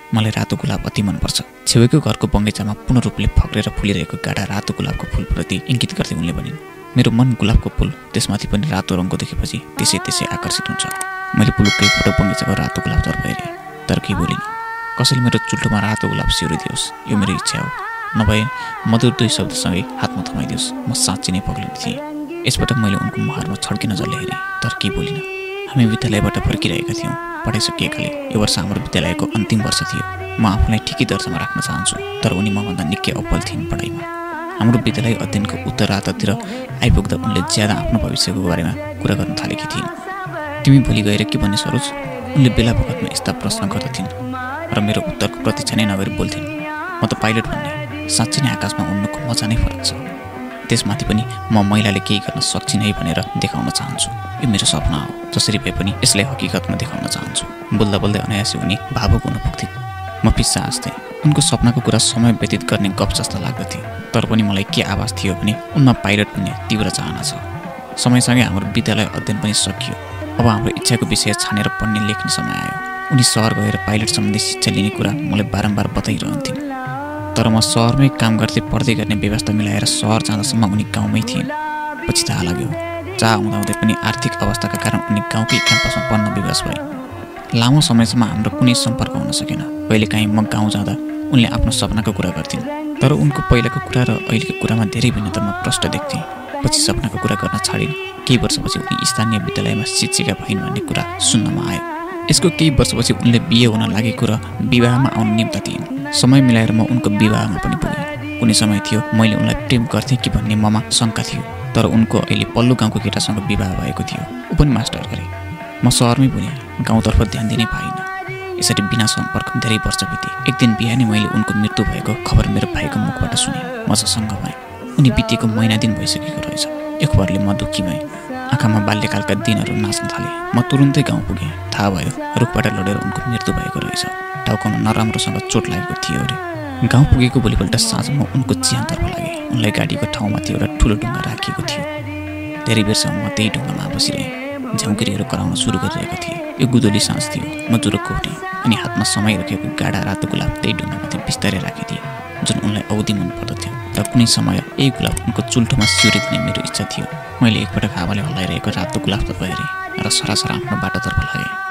मलाई रातो गुलाब अति मनपर्छ। छेउको घरको बगैँचामा पूर्ण रूपले फक्रेर फुलिरहेको गाढा रातो गुलाबको फूलप्रति इङ्गित गर्दै उनले भनिन्, मेरो मन गुलाबको फूल त्यसमाथि पनि रातो रङको देखेपछि त्यसै आकर्षित हुन्छ। मैले पुलुक्कै फोटो बगैँचाको रातो गुलाबतर्फ हेरेँ, तर केही बोलिनँ। कसैले मेरो चुल्टोमा रातो गुलाब सिउरिदियोस्, यो मेरो इच्छा हो। नभए मधुर दुई शब्दसँगै हातमा थमाइदियोस्, म साँच्चै नै पग्लिने थिएँ। यसपटक मैले उनको मुहारमा छड्किन जसले हेरेँ, तर केही बोलिनँ। हामी विद्यालयबाट फर्किरहेका थियौँ। पढाइ सकिएकाले यो वर्ष हाम्रो विद्यालयको अन्तिम वर्ष थियो। म आफूलाई ठिकै दर्जामा राख्न चाहन्छु, तर उनी मभन्दा निकै अब्बल थिइन् पढाइमा। हाम्रो विद्यालय अध्ययनको उत्तरार्धतिर आइपुग्दा उनले ज्यादा आफ्नो भविष्यको बारेमा कुरा गर्न थालेकी थिइन्। तिमी भोलि गएर के भन्ने सरोज? उनले बेला बखतमा यस्ता प्रश्न गर्दथिन् र मेरो उत्तरको प्रतीक्षा नै नगरी बोल्थिन्, म त पाइलट भन्ने। साँच्चै नै आकाशमा उड्नुको मजा नै फरक छ। त्यसमाथि पनि म महिलाले केही गर्न सक्छिन् है भनेर देखाउन चाहन्छु। यो मेरो सपना हो, जसरी भए पनि यसलाई हकिकतमा देखाउन चाहन्छु। बोल्दा बोल्दै अनायासै उनी भावुक हुन पुग्थिन्। म पिस्सा हाँस्थेँ। उनको सपनाको कुरा समय व्यतीत गर्ने गफ जस्ता लाग्दथे, तर पनि मलाई के आभास थियो भने उनमा पाइलट बन्ने तीव्र चाहना छ। समयसँगै हाम्रो विद्यालय अध्ययन पनि सकियो। अब हाम्रो इच्छाको विषय छानेर पढ्ने लेख्ने समय आयो। उनी सहर गएर पाइलट सम्बन्धी शिक्षा लिने कुरा मलाई बारम्बार बताइरहन्थिन्, तर म सहरमै काम गर्दै पढ्दै गर्ने व्यवस्था मिलाएर सहर जाँदासम्म उनी गाउँमै थिइन्। पछि थाहा लाग्यो, चाह हुँदाहुँदै पनि आर्थिक अवस्थाका कारण उनी गाउँकै क्याम्पसमा पढ्न विवश भए। लामो समयसम्म हाम्रो कुनै सम्पर्क हुन सकेन। कहिलेकाहीँ म गाउँ जाँदा उनले आफ्नो सपनाको कुरा गर्थिन्, तर उनको पहिलाको कुरा र अहिलेको कुरामा धेरै भिन्नता म प्रष्ट देख्थेँ। पछि सपनाको कुरा गर्न छाडिन्। केही वर्षपछि उनी स्थानीय विद्यालयमा शिक्षिका भइन् भन्ने कुरा सुन्नमा आयो। यसको केही वर्षपछि उनले बिहे हुन लागेको र विवाहमा आउने निम्ता थिइन्। समय मिलाएर म उनको विवाहमा पनि पुगेँ। कुनै समय थियो मैले उनलाई प्रेम गर्थेँ कि भन्ने ममा शङ्का थियो, तर उनको अहिले पल्लो गाउँको केटासँग विवाह भएको थियो। ऊ पनि मास्टर गरे। म सहरमै पुगेँ, गाउँतर्फ ध्यान दिनै पाइनँ। यसरी बिना सम्पर्क धेरै वर्ष बिते। एक दिन बिहानै मैले उनको मृत्यु भएको खबर मेरो भाइको मुखबाट सुनेँ। म सङ्ग भएँ। उनी बितेको महिना दिन भइसकेको रहेछ। यो खबरले म दुःखी भएँ। आँखामा बाल्यकालका दिनहरू नाच्न थाले। म तुरुन्तै गाउँ पुगेँ। थाहा भयो रुखबाट लडेर उनको मृत्यु भएको रहेछ। टाउकोमा नराम्रोसँग चोट लागेको थियो अरे। गाउँ पुगेको भोलिपल्ट साँझ म उनको चिहानतर्फ लागेँ। उनलाई गाडीको ठाउँमाथि एउटा ठुलो ढुङ्गा राखिएको थियो। धेरै बेरसम्म म त्यही ढुङ्गामा बसिरहेँ। झ्याउकिरीहरू कराउन सुरु गरिरहेको थिएँ। यो गुदोली साँझ थियो। म जुरुक्क उठेँ अनि हातमा समय राखेको गाढा रातो गुलाब त्यही ढुङ्गामाथि बिस्तारै राखिदिएँ, जुन उनलाई औधी मन पर्दथ्यो। र कुनै समय यही गुलाब उनको चुल्ठोमा सिउरिदिने मेरो इच्छा थियो। मैले एकपटक हावाले हल्लाइरहेको रातो गुलाबतर्फ हेरेँ र सरासर आफ्नो बाटोतर्फ लागेँ।